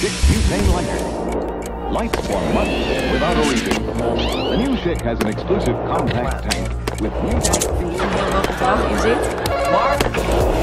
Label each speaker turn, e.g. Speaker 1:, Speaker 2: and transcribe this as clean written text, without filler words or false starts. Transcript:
Speaker 1: butane lighter. Light for months without a refill. The new Schick has an exclusive compact tank with new tank.
Speaker 2: Welke dag in zit?